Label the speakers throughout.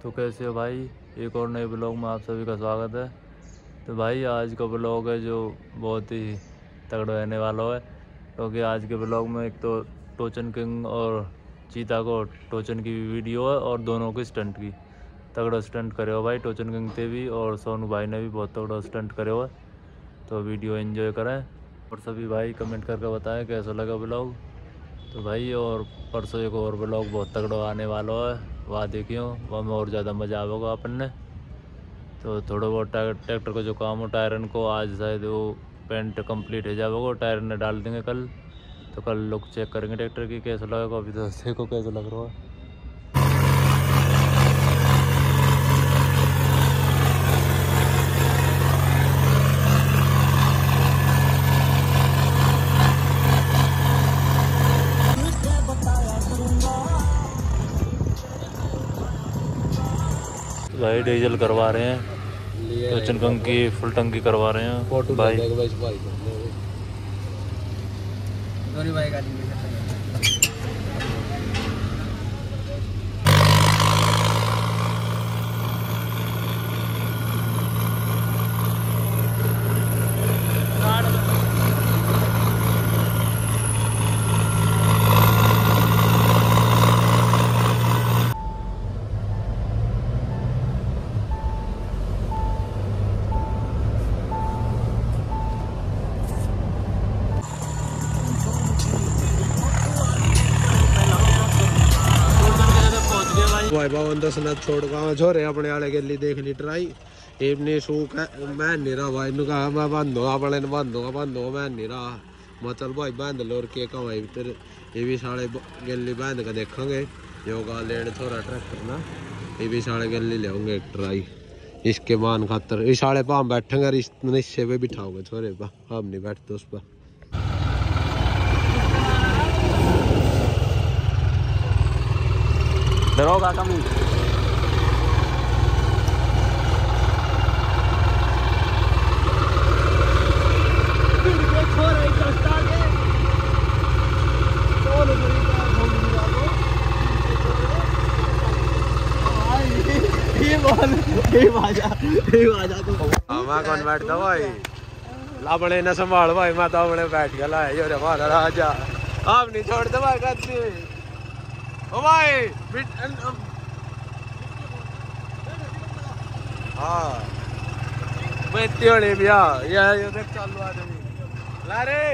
Speaker 1: तो कैसे हो भाई, एक और नए ब्लॉग में आप सभी का स्वागत है। तो भाई आज का ब्लॉग है जो बहुत ही तगड़ा रहने वाला है, क्योंकि आज के ब्लॉग में एक तो टोचन किंग और चीता को टोचन की वीडियो है और दोनों की स्टंट की तगड़ा स्टंट करे हो भाई। टोचन किंग थे भी और सोनू भाई ने भी बहुत तगड़ा स्टंट करे हो। तो वीडियो एंजॉय करें और सभी भाई कमेंट करके बताएं कैसा लगा ब्लॉग। तो भाई और परसों एक और ब्लॉग बहुत तगड़ा आने वाला है, वहाँ देखियो, वहाँ में और ज़्यादा मज़ा आएगा अपन ने। तो थोड़ा बहुत ट्रैक्टर का जो काम हो टायरन को आज शायद वो पेंट कंप्लीट हो जाएगा, टायर ने डाल देंगे कल। तो कल लोग चेक करेंगे ट्रैक्टर की कैसा लगेगा। अभी तो देखो कैसा लग रहा है। भाई डीजल करवा रहे हैं, टोचन किंग की फुल टंकी करवा रहे हैं भाई।
Speaker 2: भाई बावन दस न छोड़ गाँव छोरे अपने आले गली देख ली ट्राई इतनी सूख है। मैं नहीं रहा भाई ने कहा मैं बंद दूंगा अपने बंद दूंगा मैं नहीं रहा। मैं चल भाई बंद लो और के कमाई फिर ये भी साढ़े गली बंद का देखेंगे योगा लेने छोरा ट्रैक्टर ना, ये भी साढ़े गली ले होंगे एक ट्राई इसके मान खातर। ये साढ़े पाम बैठेंगे रिश्ते पे बिठाओगे छोरे पा, हम नहीं बैठते उस पर।
Speaker 1: डरोगा कम
Speaker 2: कौन बैठता भाई अपने न संभाल भाई, मैं तो अपने बैठ गया लाए हमारा राजा आप नहीं छोड़ते भाई करती ओ भाई हाँ मैं त्योड़े भी ये देख चालू आदमी ला रे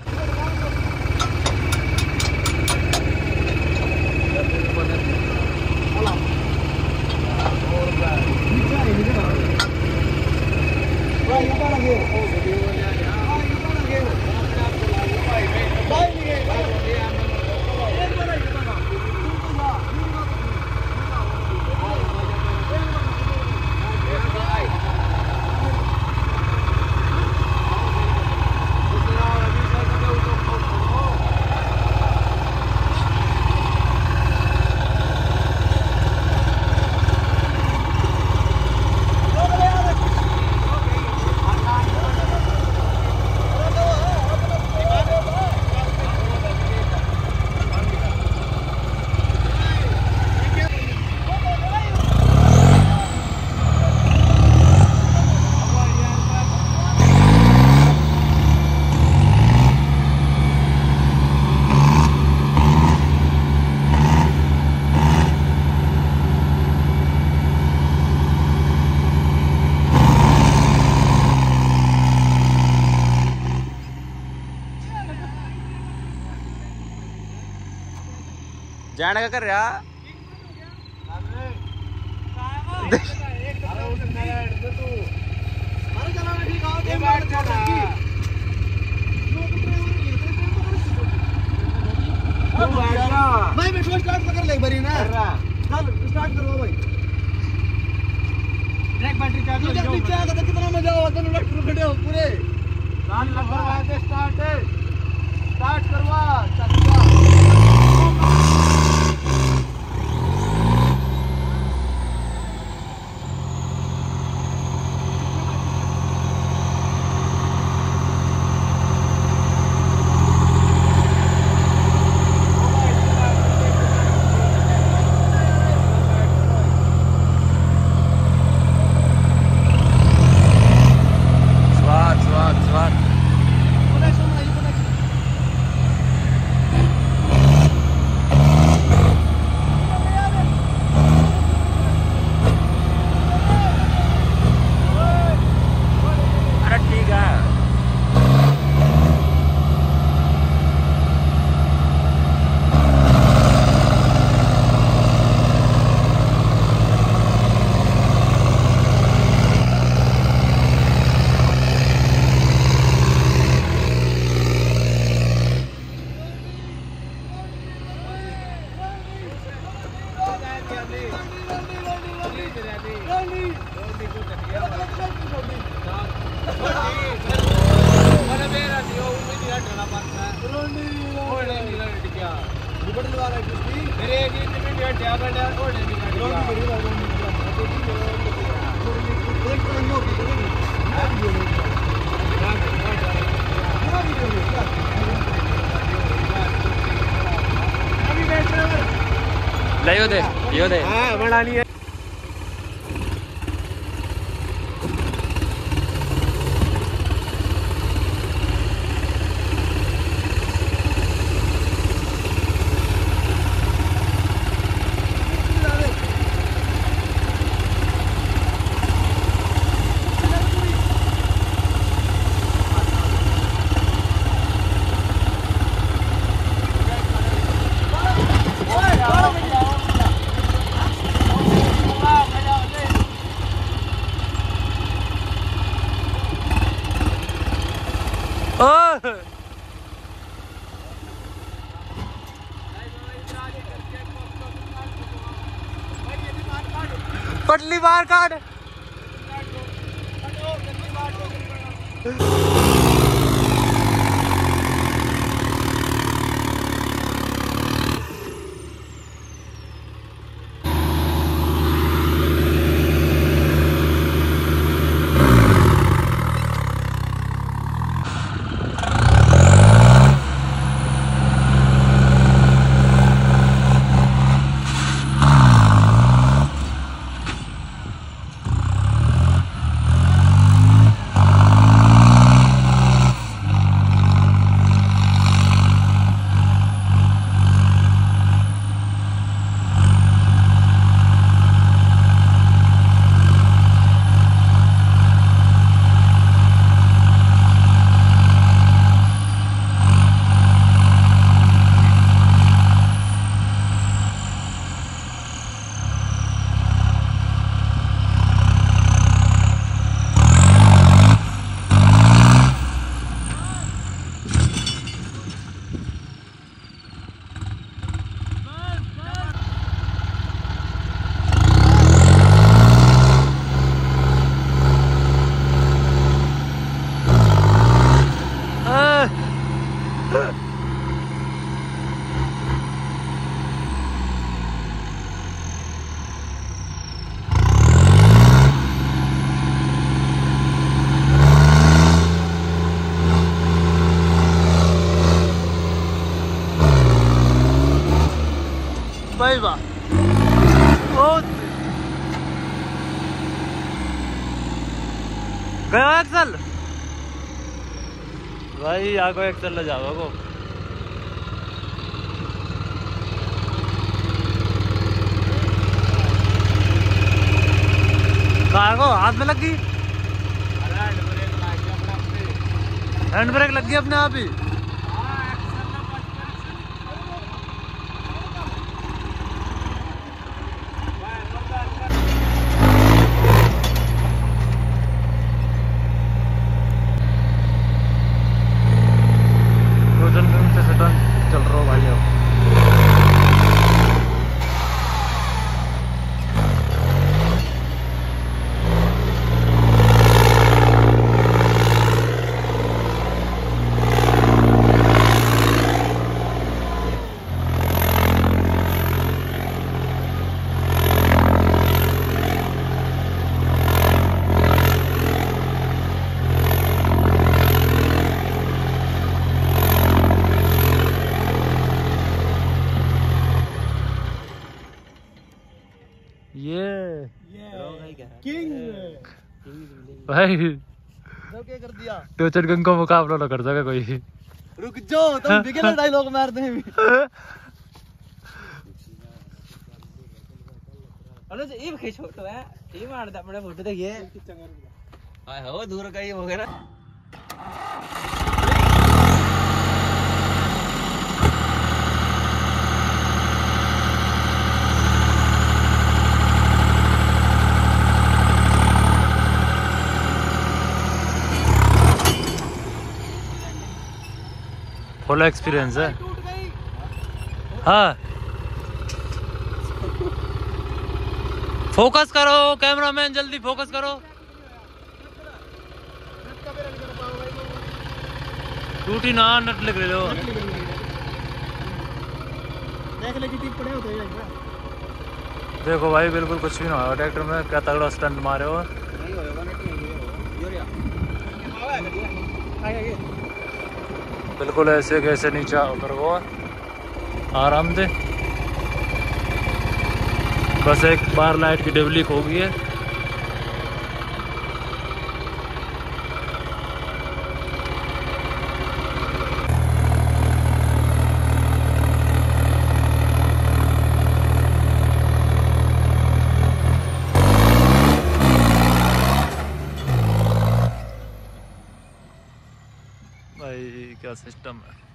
Speaker 1: जाने का कर रहा
Speaker 3: भाई मैं स्टार्ट कर ले बरी ना चल स्टार्ट करो भाई ब्रेक बैटरी चार्ज हो जाओ पीछे आकर कितना मजा आवा तुम लोग खड़े हो पूरे कान लगवा दे स्टार्ट करवा चलवा
Speaker 1: ले यो दे
Speaker 2: हाँ बनानी है।
Speaker 1: पटली बाहर काट। भाई वाह गया एक्सल भाई आगो एक्सल ले जाओ को कहाँ को हाथ में लगी हैंड ब्रेक लग गई अपने आप ही। चल रहा हूँ भाई अब भाई
Speaker 3: क्या कर दिया
Speaker 1: टोचन गंग का मुकाबला ना कर सके कोई।
Speaker 3: रुक जाओ तुम बिगड़ डायलॉग मारते हैं अरे ये भी छोटो है ये मारदा अपने फोटो देखिए हाय हो दूर का ये वगैरह
Speaker 1: फुल एक्सपीरियंस है। हाँ फोकस करो कैमरामैन, जल्दी फोकस करो। टूटी ना नट लिख लो। देखो भाई बिल्कुल कुछ भी ना हो ट्रैक्टर में, क्या तगड़ा स्टंट मारे हो। बिल्कुल ऐसे कैसे नीचे उतर वो आराम से। बस एक बार लाइट की डिबली खो गई है। भाई क्या सिस्टम है।